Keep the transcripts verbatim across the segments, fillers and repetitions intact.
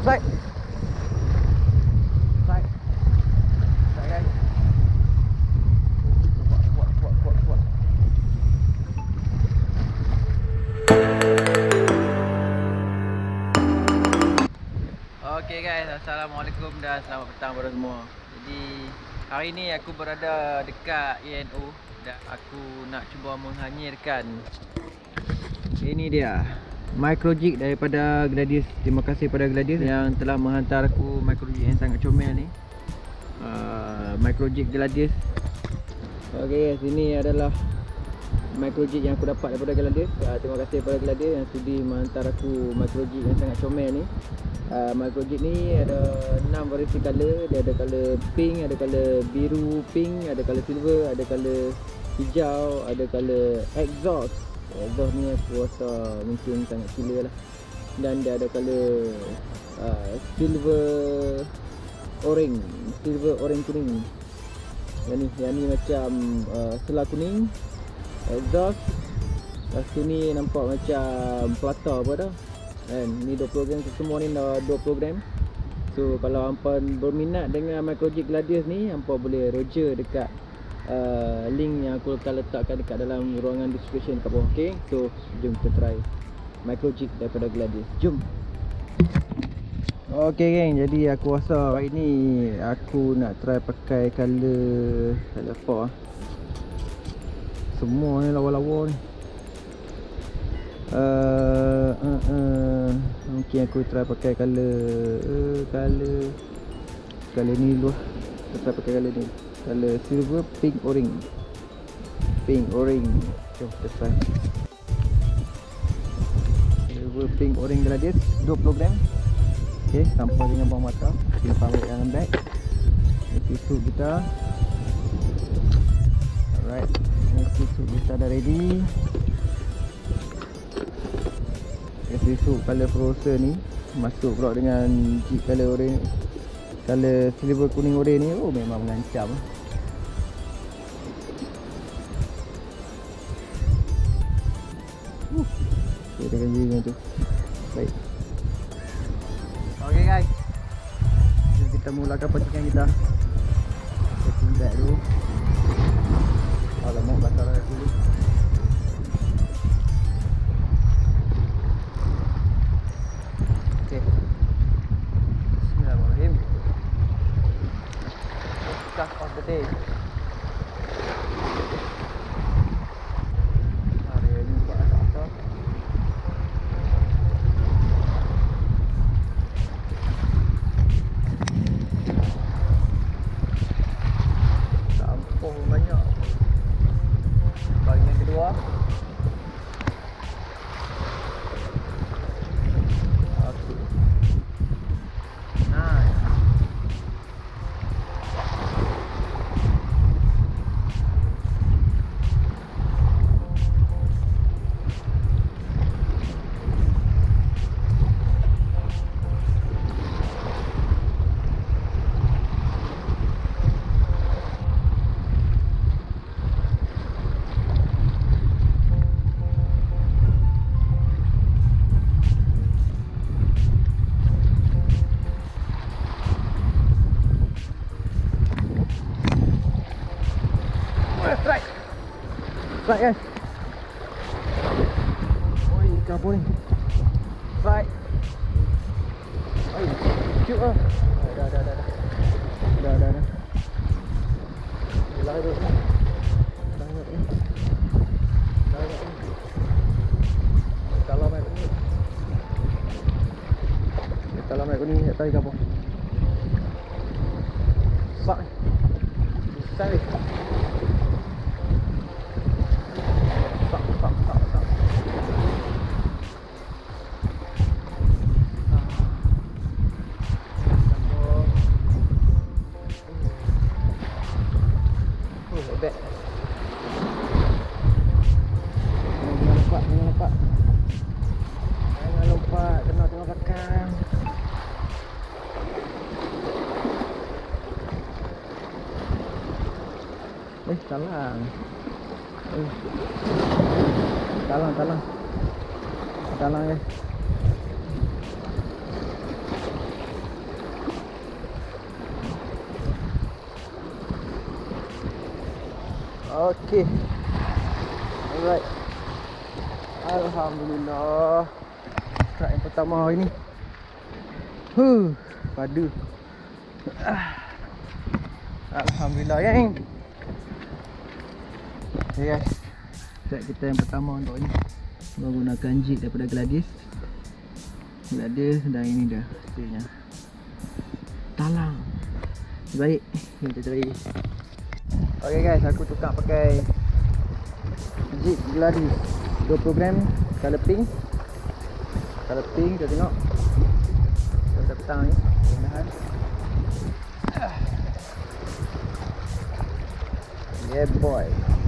Slide. Slide. Slide guys. Kuat, kuat, kuat, kuat, kuat. Okay guys, Assalamualaikum dan selamat petang kepada semua. Jadi hari ni aku berada dekat A N O dan aku nak cuba menghanyirkan. Ini dia micro jig daripada Gladius. Terima kasih pada Gladius yang telah menghantar aku micro jig yang sangat comel ni. uh, Micro jig Gladius. Okay guys, ini adalah micro jig yang aku dapat daripada Gladius. uh, Terima kasih pada Gladius yang sudi menghantar aku micro jig yang sangat comel ni. Uh, micro jig ni ada enam variasi color. Dia ada color pink, ada color biru pink, ada color silver, ada color hijau, ada color exhaust. Exhaust ni aku rasa mungkin sangat killer lah. Dan dia ada color uh, silver orange, silver orange kuning. Yang ni, yang ni macam uh, selah kuning exhaust. Lepas tu ni nampak macam pelata apa dah. And ni dua program, semua ni dah dua program. So kalau hampa berminat dengan micro jig Gladius ni, hampa boleh roger dekat uh, link yang aku akan letakkan dekat dalam ruangan description kat bawah. Okay, so jom kita try micro jig daripada Gladius. Jom. Okay geng, jadi aku rasa hari ni aku nak try pakai color color apa ah. Semua ni lawa-lawa ni. Uh, uh, uh, mungkin aku try pakai color uh, color color ni dulu lah. Aku try pakai color ni, color silver pink orange. Pink orange. Jom kita try silver pink orange Gladius dua puluh gram. Ok, sampai dengan bawah mata. Kita balik dalam bag. Tisu kita. Alright, tisu kita dah ready. Tisu color frozen ni masuk pula dengan jig color orange, color silver kuning orange ni. Oh, memang mengancam. Uh, okay, dengan jig macam tu. Baik. Okay guys, jom kita mulakan percikan kita. Kita tindak dulu. Alamak, basah dah dulu. Okay. Bismillahirrahmanirrahim. Start of the day. Hari ni buat apa? Sampah banyak. Bagian kedua. Strike. Strike guys. Oi, ikan apa ni? Strike. Oi, shoot lah. Dah, dah, dah, dah. Dah, dah, dah. Dah, dah. Dah, dah. Dah, dah. Kalau main ni. Kalau main ni, tak tahu ikan apa. Sak. Besar ni. Bebek. Jangan lompat, jangan lompat. Jangan lompat, kena tengok belakang. Eh, talang. Eh. Talang, talang. Talang guys. Okey. Alright. Alhamdulillah. Strike yang pertama hari ni. Huh, padu. Ah. Alhamdulillah, geng. Okay guys, strike kita yang pertama untuk ini menggunakan jig daripada Gladys. Gladys dan ini dah hasilnya. Talang. Baik, kita cari. Okay guys, aku tukar pakai jig Gladys dua puluh gram color pink. Color pink, kita tengok. Kita petang ni, mudah-mudahan. Yeah boy.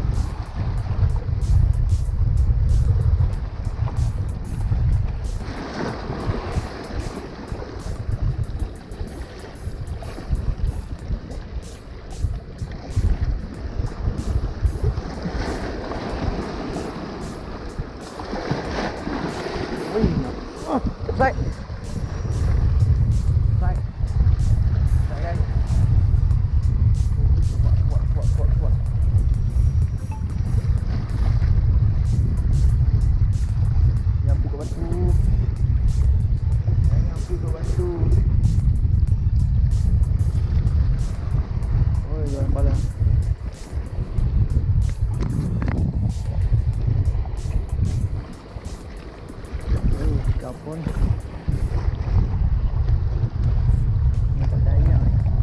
Oh, strike. Strike. Strike guys. Kuat, kuat, kuat, kuat, kuat. Nyampu ke batu. Nyampu ke batu. Oh, jangan pala. Kapon. Nampak daya.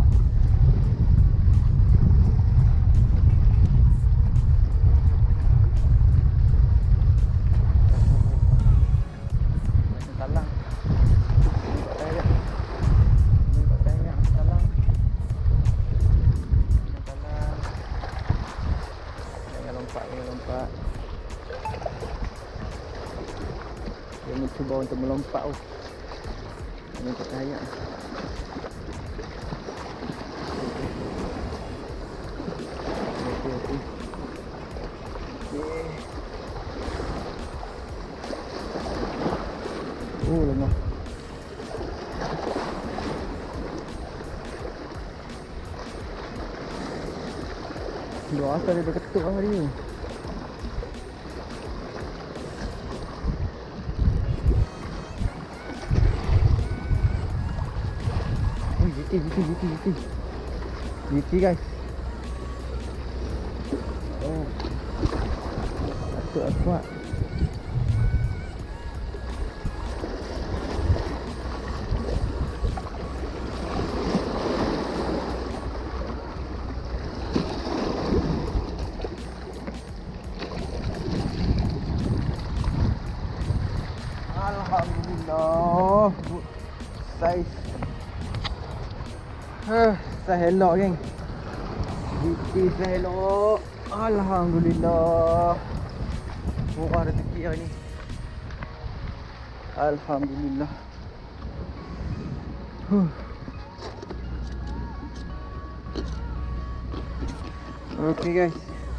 Macam talang. Nampak daya. Nampak daya. Talang. Talang. Jangan lompat, jangan lompat. Dia mencuba untuk melompat. Oh, ini tak kaya. Okey, okey. Okey. Oh, lemah. Dua asal dia berketuk hari ni. G T, G T, G T, G T. G T guys. Oh. Patut aku kuat. Alhamdulillah. Good size. Huh, saya elok geng. G T saya elok. Alhamdulillah. Murah rezeki hari ni. Alhamdulillah. Huh. Okay guys.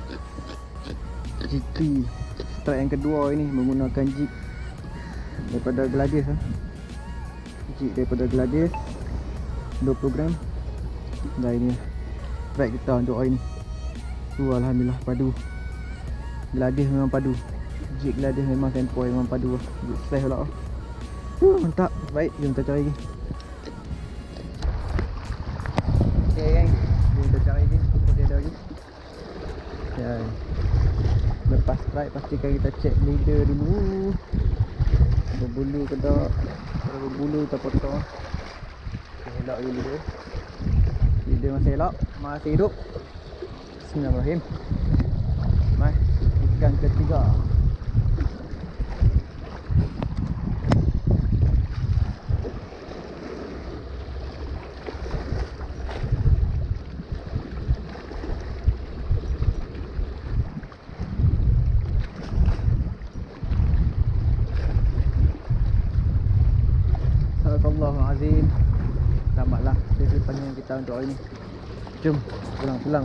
G T strike yang kedua ini menggunakan jig daripada Gladys. eh. Jig daripada Gladys dua puluh gram. Dah ini strike kita untuk hari ni. Tu alhamdulillah padu. Gladys memang padu. Jig Gladys memang tempo memang padu lah. Good size pula. Huh, mantap. Baik, jom kita cari lagi. Okay gang, jom kita cari lagi. Kita ada lagi. Ya. Lepas strike pastikan kita check leader dulu. Berbulu ke tak. Kalau berbulu kita potong. Okay, elok lagi leader. Leader masih elok, masih hidup. Bismillahirrahmanirrahim. Mai, ikan ketiga. Astagfirullahalazim. Tamatlah sesi panjang kita untuk hari ni. Jom pulang-pulang.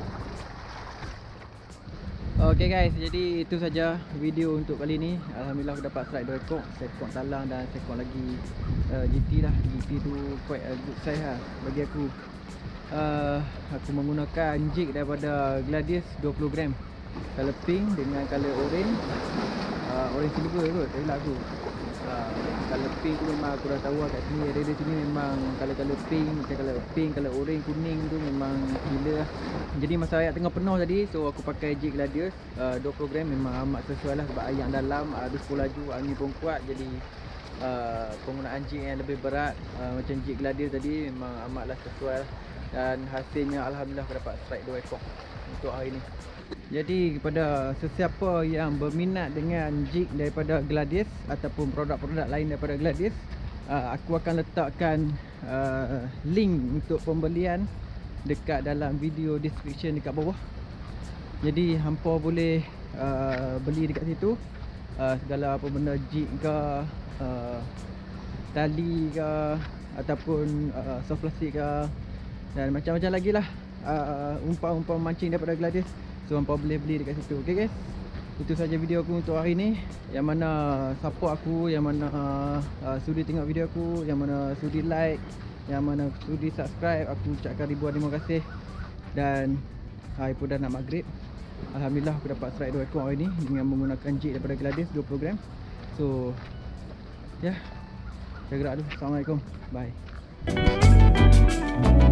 Okay guys, jadi itu saja video untuk kali ni. Alhamdulillah aku dapat strike dua ekor, seekor talang dan seekor lagi uh, G T lah. G T tu quite a good size lah bagi aku. uh, aku menggunakan jig daripada Gladius dua puluh gram, color pink dengan color orange, uh, orange silver kot, tak silap aku. uh, Color pink tu memang aku dah tahu kat sini, area sini memang color-color pink, macam color pink, color orange, kuning tu memang gila lah. Jadi masa ayat tengah penuh tadi, so aku pakai jig Gladius uh, dua puluh gram, memang amat sesuai lah sebab air yang dalam, arus pun laju, angin pun kuat. Jadi uh, penggunaan jig yang lebih berat uh, macam jig Gladius tadi memang amatlah sesuai lah. Dan hasilnya alhamdulillah aku dapat strike dua ekor untuk hari ni. Jadi kepada sesiapa yang berminat dengan jig daripada Gladius ataupun produk-produk lain daripada Gladius, uh, aku akan letakkan uh, link untuk pembelian dekat dalam video description dekat bawah. Jadi hampa boleh uh, beli dekat situ uh, segala apa benda, jig ke, uh, tali ke, ataupun uh, soft plastik ke, dan macam-macam lagi lah uh, umpan-umpan mancing daripada Gladius. So hampa boleh beli dekat situ. Okay guys, itu saja video aku untuk hari ni. Yang mana support aku, yang mana uh, sudi tengok video aku, yang mana sudi like, yang mana sudi subscribe, aku ucapkan ribuan terima kasih. Dan hari pun dah nak maghrib, alhamdulillah aku dapat strike dua ekor hari ni dengan menggunakan jig daripada Gladius dua puluh gram. So ya, yeah, saya gerak dulu. Assalamualaikum, bye.